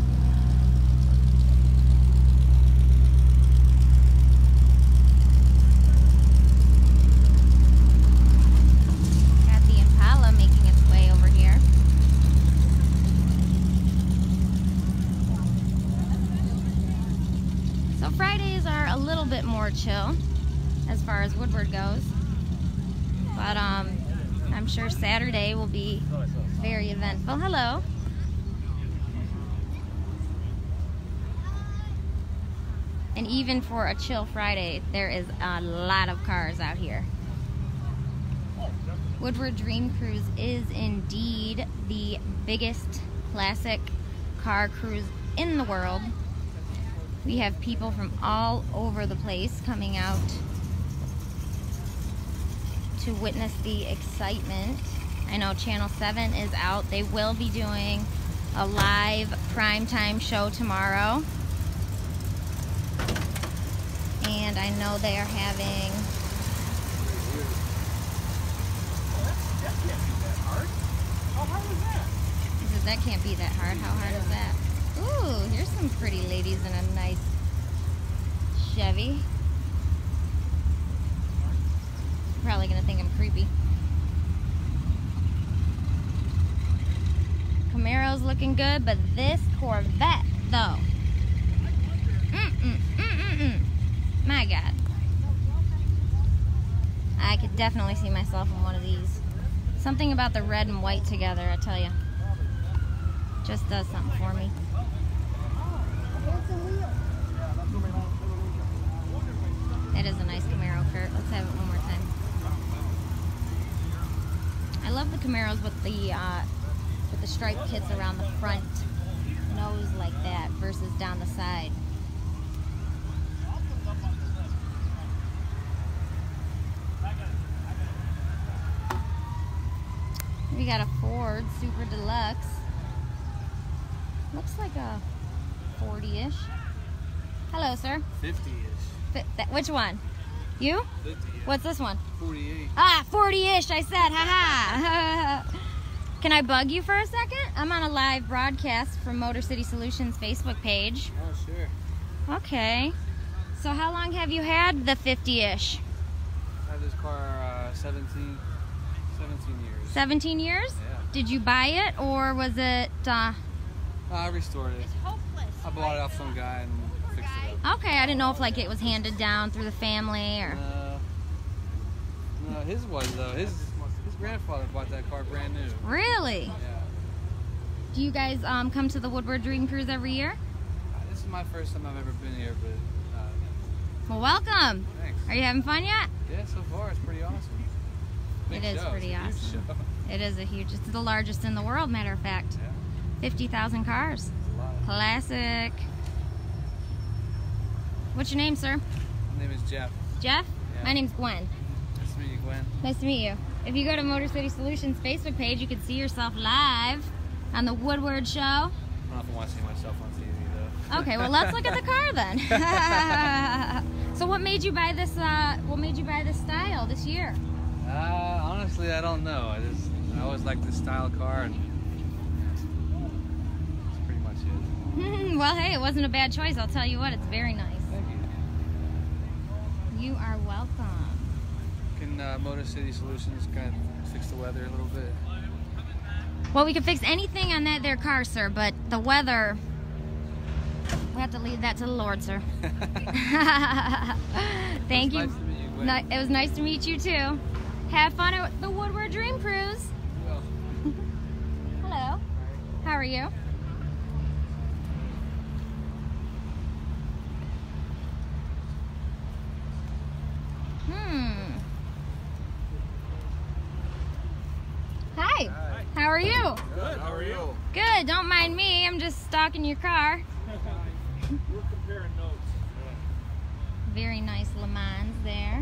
A: Got the Impala Fridays are a little bit more chill as far as Woodward goes. But I'm sure Saturday will be very eventful. Hello. And even for a chill Friday, there is a lot of cars out here. Woodward Dream Cruise is indeed the biggest classic car cruise in the world. We have people from all over the place coming out to witness the excitement. I know Channel 7 is out. They will be doing a live primetime show tomorrow. And I know they are having...
E: That can't be that hard. How hard is that?
A: He says, that can't be that hard. How hard is that? Ooh, here's some pretty ladies in a nice Chevy. Probably gonna think I'm creepy. Camaro's looking good, but this Corvette, though. My God. I could definitely see myself in one of these. Something about the red and white together, I tell you. Just does something for me. That is a nice Camaro, Kurt. Let's have it one more time. I love the Camaros with the stripe kits around the front nose like that versus down the side. We got a Ford Super Deluxe. Looks like a 40-ish. Hello, sir.
I: 50-ish.
A: Which one? You?
I: 50-ish.
A: What's this one?
I: 48.
A: Ah, 40-ish, I said. Haha. Can I bug you for a second? I'm on a live broadcast from Motor City Solutions Facebook page.
I: Oh, sure.
A: Okay. So how long have you had the 50-ish?
I: I had this car 17 years.
A: 17 years?
I: Yeah.
A: Did you buy it or was it...
I: I restored it. I bought it off some guy and fixed it up.
A: Okay, I didn't know if like it was handed down through the family or...
I: No, his was though. His grandfather bought that car brand new.
A: Really?
I: Yeah.
A: Do you guys come to the Woodward Dream Cruise every year?
I: This is my first time I've ever been here, but
A: Well, welcome.
I: thanks.
A: Are you having fun yet?
I: Yeah, so far it's pretty awesome. Big
A: It is
I: show.
A: pretty
I: It's a huge
A: awesome.
I: show.
A: It is a huge, it's the largest in the world, matter of fact.
I: Yeah,
A: 50,000 cars.
I: it's a lot.
A: Classic. What's your name, sir?
I: My name is Jeff.
A: Jeff?
I: Yeah.
A: My name's Gwen.
I: Nice to meet you, Gwen.
A: Nice to meet you. If you go to Motor City Solutions Facebook page, you can see yourself live on the Woodward Show.
I: I don't know if I want to see myself on TV though.
A: Okay, well let's look at the car then. So what made you buy this? What made you buy this style this year?
I: Honestly, I don't know. I always liked this style car, and that's pretty much it.
A: Well, hey, it wasn't a bad choice. I'll tell you what, it's very nice.
I: Thank you.
A: You are welcome.
I: Can Motor City Solutions kind of fix the weather a little bit?
A: Well, we can fix anything on that there car, sir, but the weather, we have to leave that to the Lord, sir. Thank you.
I: Nice to meet you, Gwen.
A: It was nice to meet you too. Have fun at the Woodward Dream Cruise.
I: Well,
A: Hello. How are you? Hi. How are you?
E: Good. How are you?
A: Good. Don't mind me. I'm just stalking your car.
E: We're comparing notes.
A: Very nice Le Mans there.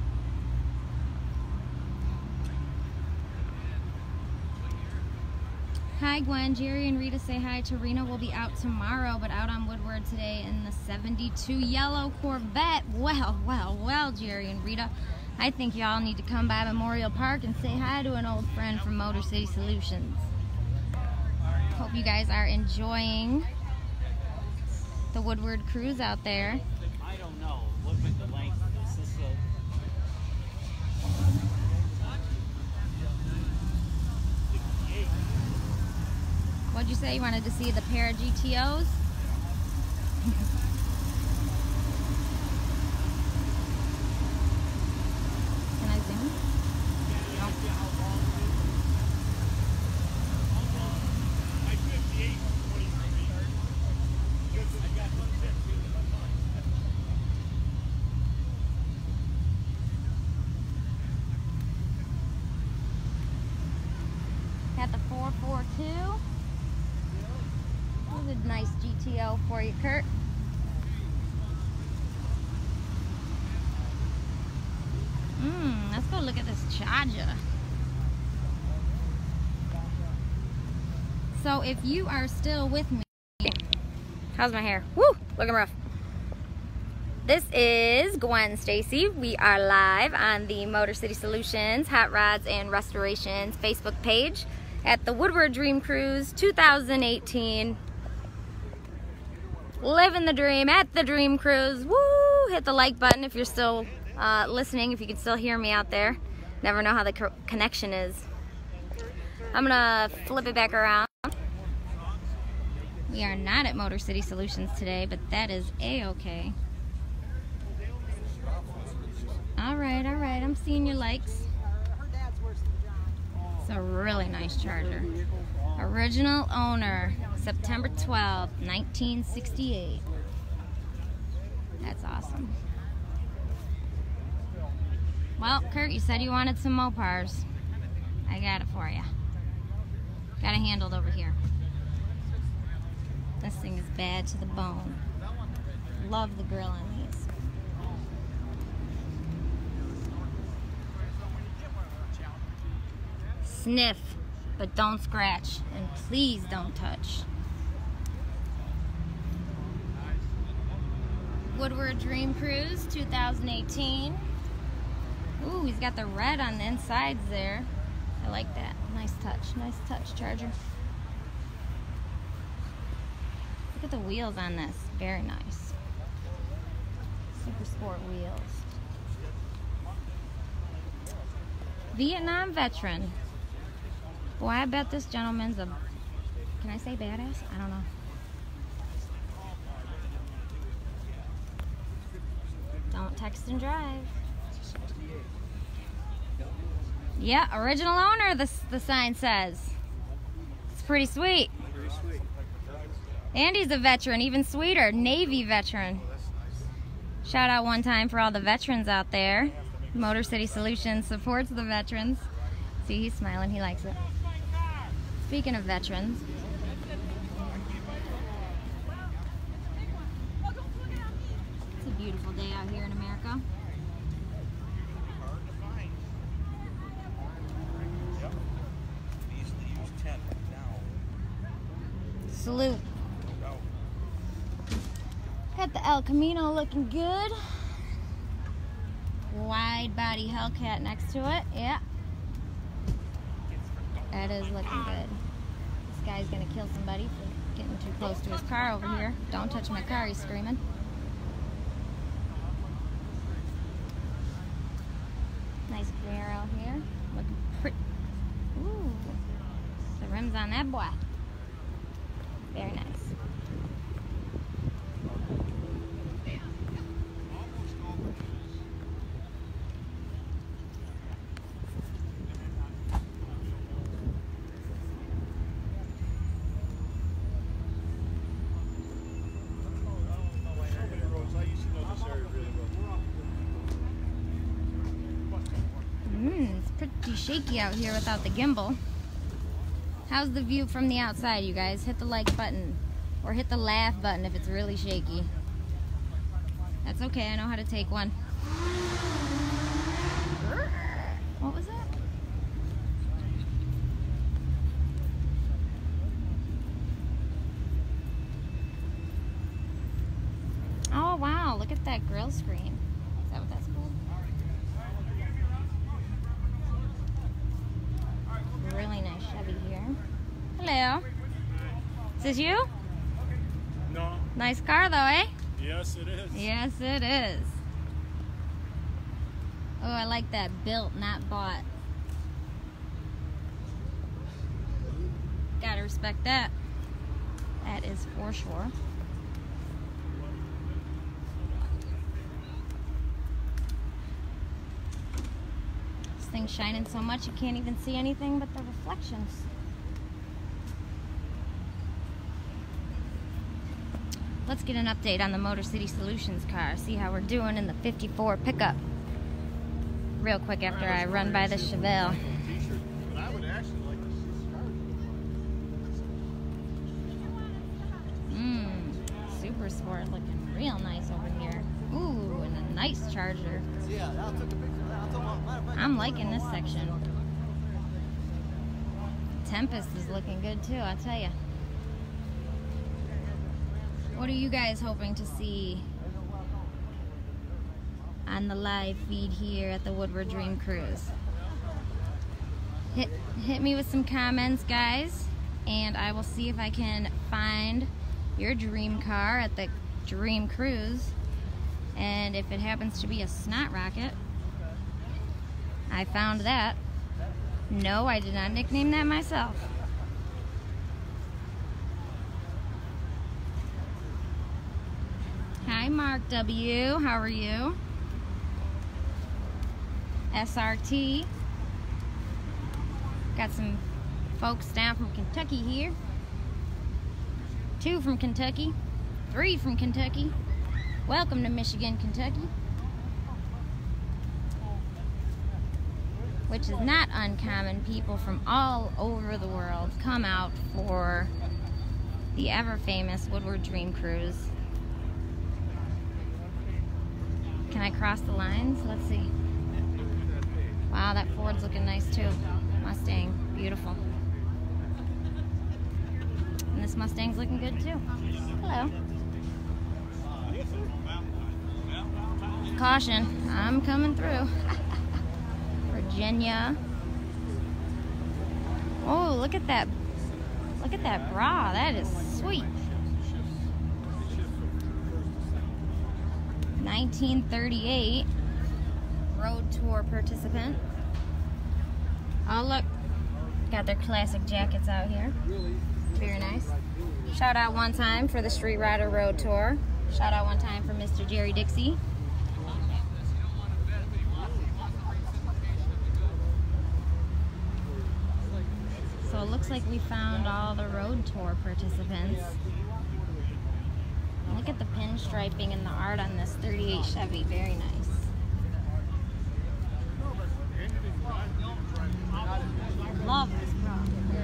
A: Hi Gwen, Jerry and Rita say hi to Rena. Will be out tomorrow, but out on Woodward today in the 72 yellow Corvette. Well, Jerry and Rita. I think y'all need to come by Memorial Park and say hi to an old friend from Motor City Solutions. Hope you guys are enjoying the Woodward cruise out there.
H: I don't know. Look at the length. Is this a...
A: What'd you say? You wanted to see the pair of GTOs? Got the 442. This is a nice GTO for you, Kurt. Let's go look at this Charger. So if you are still with me, how's my hair? Woo, looking rough. This is Gwen Stacy. We are live on the Motor City Solutions Hot Rods and Restorations Facebook page at the Woodward Dream Cruise 2018. Living the dream at the Dream Cruise. Woo! Hit the like button if you're still listening, if you can still hear me out there. Never know how the connection is. I'm gonna flip it back around. We are not at Motor City Solutions today, but that is a-okay. Alright, I'm seeing your likes. It's a really nice Charger. Original owner, September 12th, 1968. That's awesome. Well, Kurt, you said you wanted some Mopars. I got it for you. Got it handled over here. This thing is bad to the bone. Love the grill on these. Sniff, but don't scratch. And please don't touch. Woodward Dream Cruise 2018. Ooh, he's got the red on the insides there. I like that. Nice touch, Charger. Look at the wheels on this. Very nice. Super sport wheels. Vietnam veteran. Boy, I bet this gentleman's a, can I say badass? I don't know. Don't text and drive. Yeah, original owner, the sign says. It's pretty sweet. And he's a veteran, even sweeter, Navy veteran. Shout out one time for all the veterans out there. Motor City Solutions supports the veterans. See, he's smiling, he likes it. Speaking of veterans. It's a beautiful day out here in America. Salute. Got the El Camino looking good. Wide body Hellcat next to it. Yeah. That is looking good. This guy's gonna kill somebody for getting too close to his car over here. Don't touch my car, he's screaming. Nice Camaro here. Looking pretty. Ooh. The rims on that boy. Very nice. It's pretty shaky out here without the gimbal. How's the view from the outside, you guys? Hit the like button or hit the laugh button if it's really shaky. That's okay, I know how to take one. What was that? Oh wow, look at that grill screen. Is that what that's called? Really nice Chevy here. Hello. Is this you?
G: No.
A: Nice car though, eh?
G: Yes, it is.
A: Yes, it is. Oh, I like that. Built, not bought. Gotta respect that. That is for sure. This thing's shining so much you can't even see anything but the reflections. Let's get an update on the Motor City Solutions car. See how we're doing in the 54 pickup. Real quick after I run by the Chevelle.
F: But I would actually like to see
A: Super Sport looking real nice over here. Ooh, and a nice Charger. I'm liking this section. Tempest is looking good too, I'll tell you. What are you guys hoping to see on the live feed here at the Woodward Dream Cruise? Hit me with some comments, guys, and I will see if I can find your dream car at the Dream Cruise. And if it happens to be a Snot Rocket, I found that. No, I did not nickname that myself. Hi, Mark W. How are you? SRT. Got some folks down from Kentucky here. 2 from Kentucky. 3 from Kentucky. Welcome to Michigan, Kentucky. Which is not uncommon. People from all over the world come out for the ever famous Woodward Dream Cruise. Can I cross the lines? Let's see. Wow, that Ford's looking nice too. Mustang, beautiful. And this Mustang's looking good too. Hello. Caution, I'm coming through. Virginia. Oh, look at that. Look at that bra. That is sweet. 1938 Road Tour participant. Oh, look. Got their classic jackets out here. Very nice. Shout out one time for the Street Rider Road Tour. Shout out one time for Mr. Jerry Dixie. So it looks like we found all the Road Tour participants. Look at the pinstriping and the art on this 38 Chevy. Very nice. Love this bra.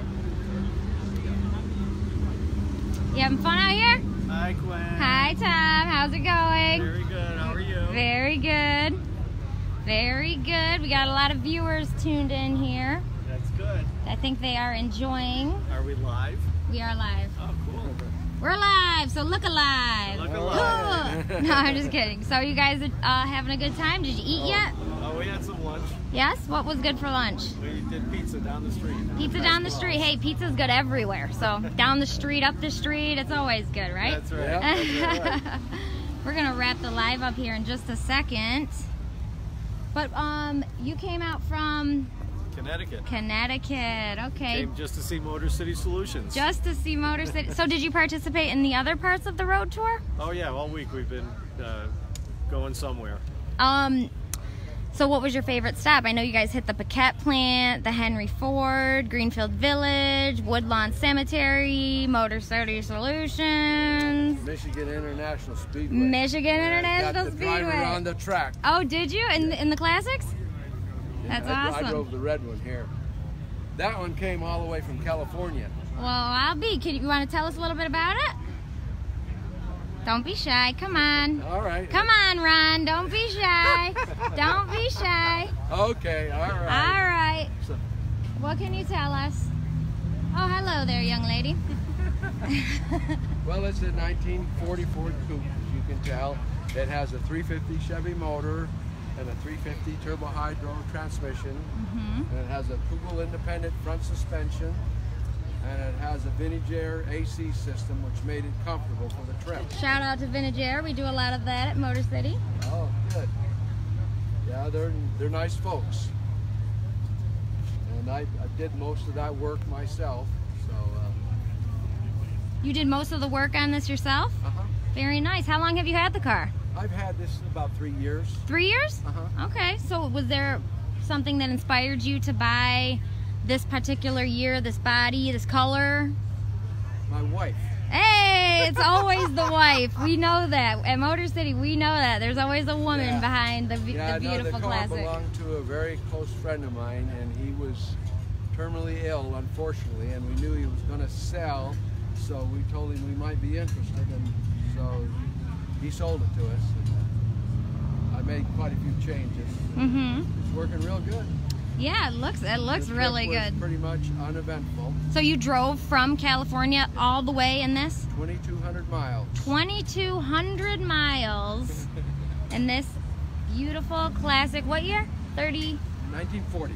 A: You having fun out here?
B: Hi, Gwen.
A: Hi, Tom. How's it going?
B: Very good. How are you?
A: Very good. Very good. We got a lot of viewers tuned in here.
B: That's good.
A: I think they are enjoying.
B: Are we live?
A: We are live.
B: Oh, cool.
A: We're live, so look alive.
B: Look alive.
A: Cool. No, I'm just kidding. So you guys having a good time? Did you eat yet?
B: Oh, we had some lunch.
A: Yes? What was good for lunch?
B: We did pizza down the street.
A: Pizza down the street. Hey, pizza's good everywhere. So down the street, up the street, it's always good, right?
B: That's right. That's right.
A: We're gonna wrap the live up here in just a second. But you came out from
B: Connecticut.
A: Connecticut. Okay.
B: Came just to see Motor City Solutions.
A: Just to see Motor City. So did you participate in the other parts of the road tour?
B: Oh yeah, all week we've been going somewhere.
A: So what was your favorite stop? I know you guys hit the Paquette plant, the Henry Ford, Greenfield Village, Woodlawn Cemetery, Motor City Solutions,
J: Michigan International Speedway.
A: Michigan International
J: got the
A: Speedway.
J: driver on the track.
A: Oh, did you? In the classics? That's awesome.
J: I drove the red one here. That one came all the way from California.
A: Well, I'll be. You want to tell us a little bit about it? Don't be shy. Come on.
J: All right.
A: Come on, Ron. Don't be shy. Don't be shy.
J: Okay. All right.
A: All right. What can you tell us? Oh, hello there, young lady.
J: Well, it's a 1940 Ford Coupe, as you can tell. It has a 350 Chevy motor and a 350 turbo hydro transmission. And it has a Kugel independent front suspension. And it has a Vintage Air AC system, which made it comfortable for the trip.
A: Shout out to Vintage Air. We do a lot of that at Motor City.
J: Oh, good. Yeah, they're nice folks. And I did most of that work myself. So.
A: You did most of the work on this yourself? Very nice. How long have you had the car?
J: I've had this about 3 years.
A: 3 years? Okay. So was there something that inspired you to buy this particular year, this body, this color?
J: My wife.
A: Hey, it's always the wife. We know that. At Motor City, we know that. There's always a woman behind the beautiful classic.
J: The car belonged to a very close friend of mine, and he was terminally ill, unfortunately, and we knew he was going to sell, so we told him we might be interested, and so So he sold it to us. And, I made quite a few changes. It's working real good.
A: Yeah, it looks really good.
J: Pretty much uneventful.
A: So you drove from California all the way in this?
J: 2,200 miles.
A: 2,200 miles in this beautiful classic. What year?
J: 1940.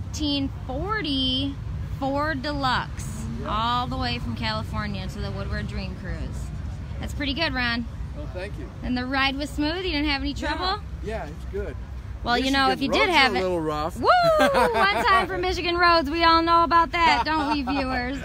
A: 1940 Ford Deluxe.
J: Yep.
A: All the way from California to the Woodward Dream Cruise. That's pretty good, Ron.
J: Well, thank you.
A: And the ride was smooth? You didn't have any trouble?
J: Yeah, it's good.
A: Well, you know, if you did
J: roads
A: have
J: are
A: it.
J: a little rough.
A: Woo! One time for Michigan roads. We all know about that, don't we, viewers?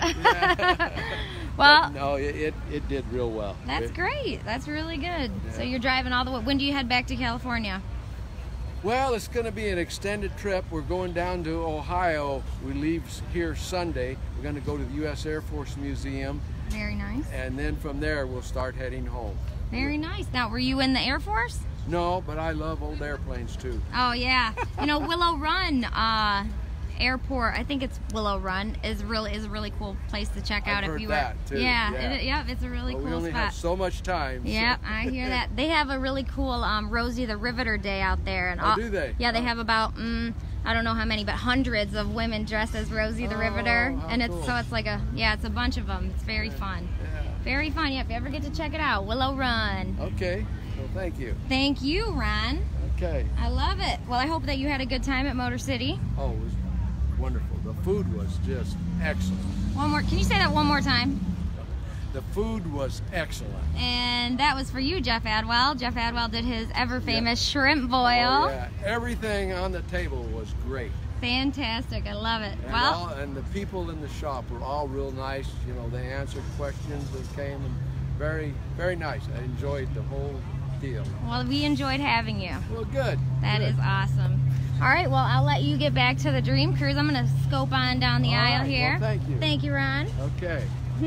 A: Well,
J: no, it did real well.
A: That's great. That's really good. Yeah. So you're driving all the way. When do you head back to California?
J: Well, it's going to be an extended trip. We're going down to Ohio. We leave here Sunday. We're going to go to the U.S. Air Force Museum.
A: Very nice.
J: And then from there, we'll start heading home.
A: Very nice. Now, were you in the Air Force?
J: No, but I love old airplanes too.
A: Oh yeah, you know Willow Run Airport. I think it's Willow Run is a really cool place to check out.
J: I've
A: if you
J: heard that too.
A: Yeah, it's a really cool
J: we only
A: spot.
J: have so much time.
A: Yeah,
J: so.
A: I hear that. They have a really cool Rosie the Riveter Day out there, and
J: do they?
A: Yeah, they have about I don't know how many, but hundreds of women dressed as Rosie the Riveter, and it's
J: cool.
A: So it's like it's a bunch of them. It's very fun.
J: Yeah.
A: Very fun. Yeah, if you ever get to check it out, Willow Run.
J: Okay. Well, thank you.
A: Thank you, Ron.
J: Okay.
A: I love it. Well, I hope that you had a good time at Motor City.
J: Oh, it was wonderful. The food was just excellent.
A: One more. Can you say that one more time?
J: The food was excellent.
A: And that was for you, Jeff Adwell. Jeff Adwell did his ever-famous shrimp boil.
J: Oh, yeah. Everything on the table was great.
A: Fantastic. I love it.
J: And and the people in the shop were all real nice. You know, they answered questions that came, and very, very nice. I enjoyed the whole deal.
A: Well, we enjoyed having you.
J: Well, good.
A: That is awesome. All right, well, I'll let you get back to the Dream Cruise. I'm going to scope on down the aisle here.
J: Well, thank you.
A: Thank you, Ron.
J: Okay.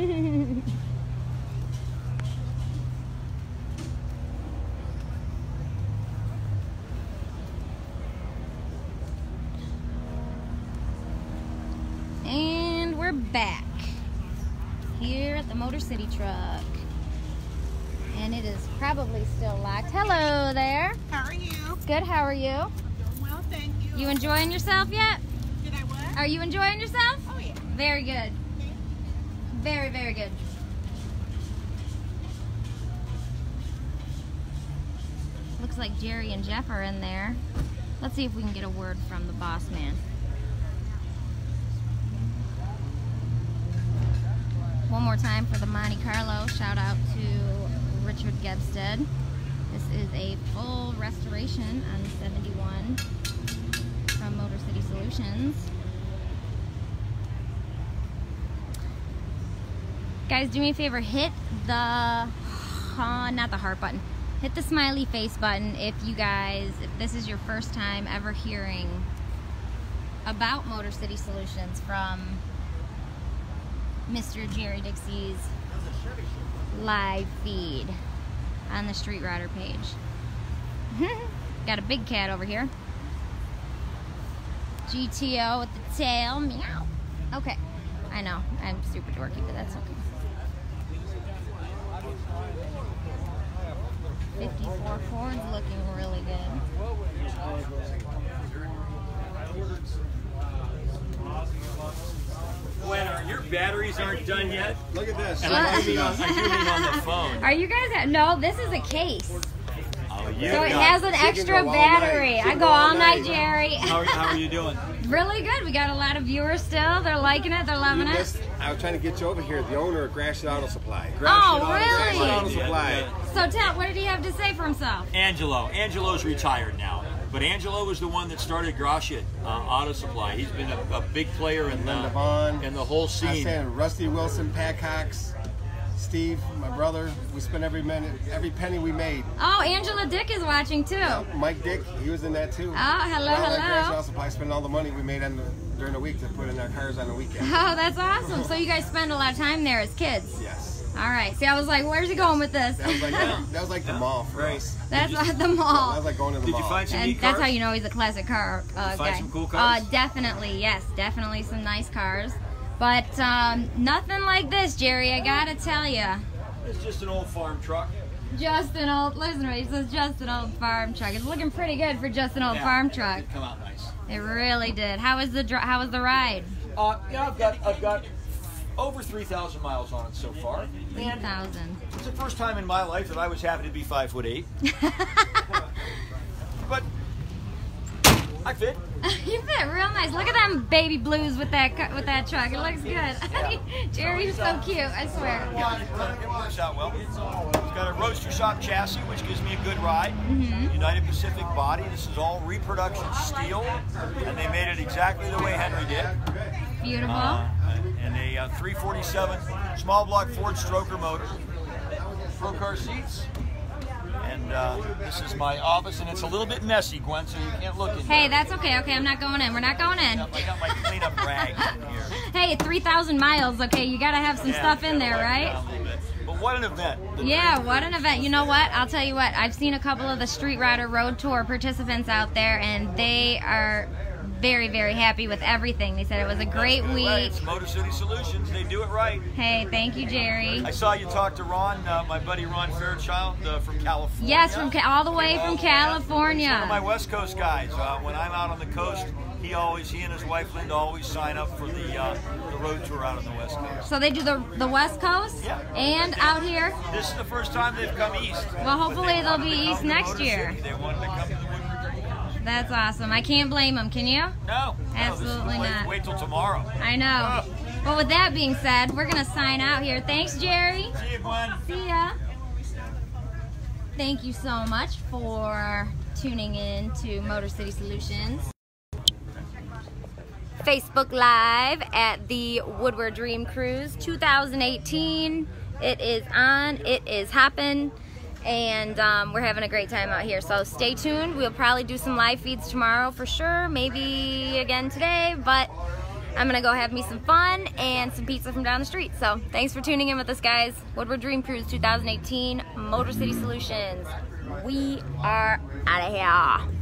A: And we're back here at the Motor City truck. And it is probably still locked. Hello there.
K: How are you?
A: Good, how are you?
K: Doing well, thank you.
A: You enjoying yourself yet?
K: Did I what?
A: Are you enjoying yourself?
K: Oh, yeah.
A: Very good.
K: Okay.
A: Very, very good. Looks like Jerry and Jeff are in there. Let's see if we can get a word from the boss man. One more time for the Monte Carlo. Shout out to Richard Gebstead. This is a full restoration on the 71 from Motor City Solutions. Guys, do me a favor, hit the, not the heart button, hit the smiley face button if this is your first time ever hearing about Motor City Solutions from Mr. Jerry Dixie's live feed on the Street Rodder page. Got a big cat over here. GTO with the tail, meow. Okay, I know, I'm super dorky, but that's okay. 54 Ford's looking really good.
D: Gwen, your batteries aren't done yet?
B: Look at this.
D: And I'm zooming on the phone.
A: Are you guys, no, this is a case.
D: Oh,
A: So it has an extra battery. I go all night, Jerry.
D: How are you doing?
A: Really good. We got a lot of viewers still. They're liking it. They're loving it.
L: I was trying to get you over here. The owner of Gratiot Auto Supply.
A: Oh,
L: Gratiot Auto
A: really?
L: Supply.
A: So tell, what did he have to say for himself?
D: Angelo. Angelo's retired now. But Angelo was the one that started Gratiot Auto Supply. He's been a big player in the whole scene.
L: I stand Rusty Wilson, Pat Cox, Steve, my brother. We spent every penny we made.
A: Oh, Angela Dick is watching too.
L: Mike Dick, he was in that too.
A: Oh, hello, hello.
L: Gratiot Auto Supply spent all the money we made during the week to put in our cars on the weekend.
A: Oh, that's awesome. So you guys spend a lot of time there as kids?
L: Yes.
A: All right. See, I was like, where's he going with this?
L: That was like the mall for us.
A: That's like the mall.
L: That was like going to the mall.
D: Did you find some neat
A: That's
D: cars?
A: how you know he's a classic car guy.
D: Find some cool cars?
A: Definitely, yes. Definitely some nice cars. But nothing like this, Jerry, I gotta tell you.
D: It's just an old farm truck.
A: Just an old, listen to me, he says just an old farm truck. It's looking pretty good for just an old farm truck.
D: It come out nice.
A: It really did. How was the ride?
D: Yeah, I've got over 3,000 miles on it so far.
A: 3,000.
D: It's the first time in my life that I was happy to be 5'8". But I fit.
A: You fit real nice. Look at them baby blues with that truck. It looks good. Jerry's so cute, I swear.
D: Yeah, it works out well. It's got a roadster shop chassis, which gives me a good ride. United Pacific body. This is all reproduction steel, and they made it exactly the way Henry did.
A: Beautiful.
D: And a 347 small block Ford stroker motor. Pro car seats. And this is my office, and it's a little bit messy, Gwen, so you can't look in
A: Hey,
D: here.
A: that's okay. Okay, I'm not going in. We're not going in.
D: I got my cleanup rags in here.
A: Hey, 3,000 miles. Okay, you gotta have some stuff in there, right?
D: But what an event.
A: Yeah, what an event. You know what? I'll tell you what. I've seen a couple of the Street Rider Road Tour participants out there, and they are very, very happy with everything. They said it was a great week.
D: Right. It's Motor City Solutions. They do it right.
A: Hey, thank you, Jerry.
D: I saw you talk to Ron, my buddy Ron Fairchild from California.
A: Yes, all the way from California.
D: He's one of my West Coast guys. When I'm out on the coast, he and his wife Linda always sign up for the road tour out on the West Coast.
A: So they do the West Coast and out here?
D: This is the first time they've come east.
A: Well, hopefully they'll be east next year.
D: They wanted to come to the Woodward.
A: That's awesome. I can't blame them, can you?
D: No.
A: Absolutely not.
D: Wait till tomorrow.
A: I know. Well, with that being said, we're going to sign out here. Thanks, Jerry.
D: See you, Gwen.
A: See ya. Thank you so much for tuning in to Motor City Solutions. Facebook Live at the Woodward Dream Cruise 2018. It is on. It is hopping. And we're having a great time out here, so stay tuned. We'll probably do some live feeds tomorrow for sure, maybe again today, but I'm gonna go have me some fun and some pizza from down the street. So thanks for tuning in with us, guys. Woodward Dream Cruise 2018, Motor City Solutions. We are out of here.